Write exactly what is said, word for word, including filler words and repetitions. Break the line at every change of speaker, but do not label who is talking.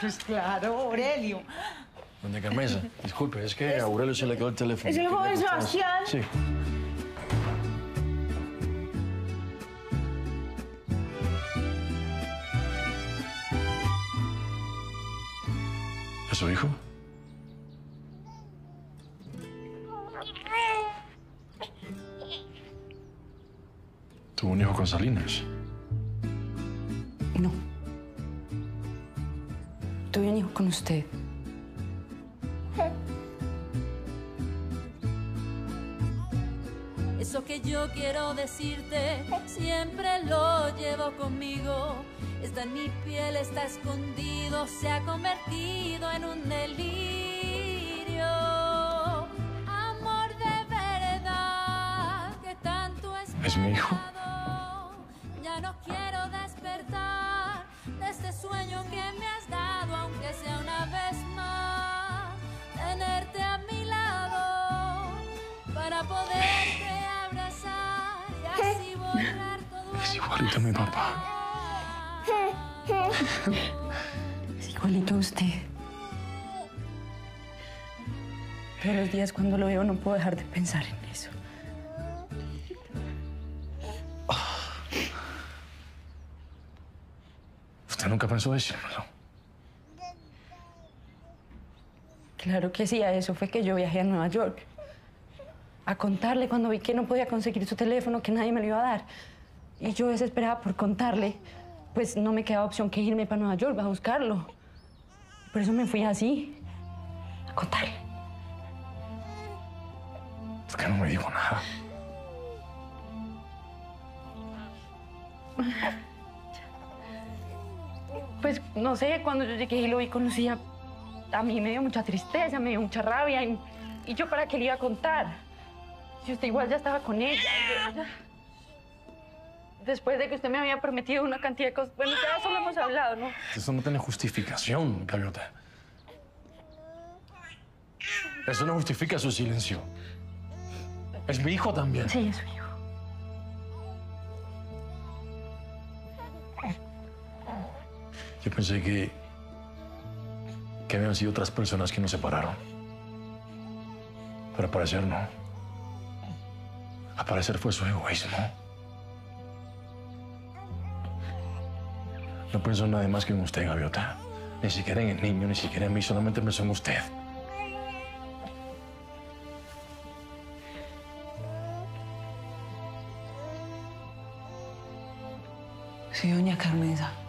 Pues claro, Aurelio.
Doña Carmenza, disculpe, es que a Aurelio se le quedó el teléfono.
¿Es el joven Sebastián?
Sí. ¿Es su hijo? ¿Tuvo un hijo con Salinas?
No. Tuve un hijo con usted.
Eso que yo quiero decirte, siempre lo llevo conmigo. Está en mi piel, está escondido, se ha convertido en un delirio. Amor de verdad, que tanto es.
¿Es mi hijo?
Ya no quiero despertar de este sueño que me has dado, aunque sea una vez más, tenerte a mi lado para poderte abrazar y así borrar todo.
Es igualito a mi papá.
Es igualito a usted. Todos los días cuando lo veo no puedo dejar de pensar en eso.
¿Usted nunca pensó decírmelo?
Claro que sí, a eso fue que yo viajé a Nueva York. A contarle cuando vi que no podía conseguir su teléfono, que nadie me lo iba a dar. Y yo desesperada por contarle, pues no me quedaba opción que irme para Nueva York a buscarlo. Por eso me fui así, a contarle.
¿Por qué no me dijo nada?
Pues no sé, cuando yo llegué y lo vi con Lucía, a mí me dio mucha tristeza, me dio mucha rabia. Y, y yo, ¿para qué le iba a contar? Si usted igual ya estaba con ella. Y yo, ya... Después de que usted me había prometido una cantidad de cosas. Bueno, ya solo hemos hablado, ¿no?
Eso no tiene justificación, Gaviota. Eso no justifica su silencio. Es mi hijo también.
Sí, es su hijo.
Yo pensé que... que habían sido otras personas que nos separaron. Pero al parecer no. Al parecer fue su egoísmo. No pensó en nadie más que en usted, Gaviota. Ni siquiera en el niño, ni siquiera en mí, solamente pensó en usted.
Sí, doña Carmenza.